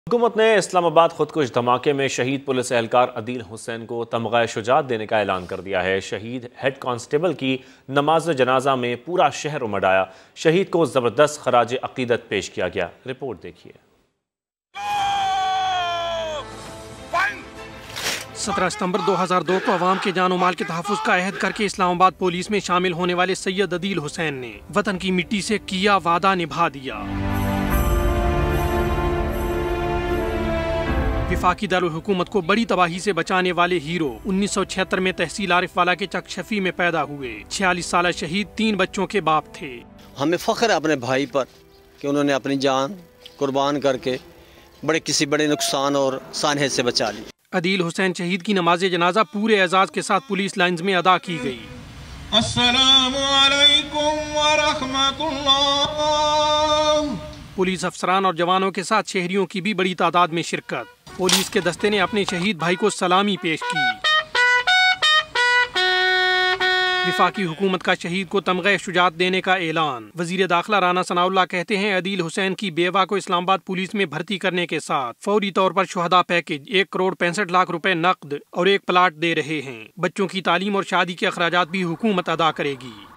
حکومت نے اسلام آباد خودکش دھماکے میں شہید پولیس اہلکار عدیل حسین کو تمغہ شجاعت دینے کا اعلان کر دیا ہے۔ شہید ہیڈ کانسٹیبل کی نماز جنازہ میں پورا شہر امڈ آیا۔ شہید کو زبردست خراج عقیدت پیش کیا گیا۔ رپورٹ دیکھیے۔ 17 ستمبر 2002 کو عوام کے جان و مال کے تحفظ کا عہد کر کے اسلام آباد پولیس میں شامل ہونے والے سید عدیل حسین نے وطن کی مٹی سے کیا وعدہ نبھا دیا۔ وفاقی دارالحکومت کو بڑی تباہی سے بچانے والے ہیرو 1976 میں تحصیل عارف والا کے چک شفی میں پیدا ہوئے۔ 46 سالہ شہید 3 بچوں کے باپ تھے۔ ہمیں فخر ہے اپنے بھائی پر کہ انہوں نے اپنی جان قربان کر کے کسی بڑے نقصان اور سانحے سے بچا لی۔ عدیل حسین شہید کی نماز جنازہ پورے اعزاز کے ساتھ پولیس لائنز میں ادا کی گئی۔ السلام علیکم ورحمۃ اللہ۔ پولیس افسران اور جوانوں کے ساتھ شہریوں کی بھی بڑی تعداد میں شرکت۔ پولیس کے دستے نے اپنے شہید بھائی کو سلامی پیش کی۔ وفاقی حکومت کا شہید کو تمغہ شجاعت دینے کا اعلان۔ وزیر داخلہ رانا ثناء اللہ کہتے ہیں عدیل حسین کی بیوہ کو اسلام آباد پولیس میں بھرتی کرنے کے ساتھ فوری طور پر شہداء پیکج 1 کروڑ 65 لاکھ روپے نقد اور 1 پلاٹ دے رہے ہیں۔ بچوں کی تعلیم اور شادی کے اخراجات بھی حکومت ادا کرے گی۔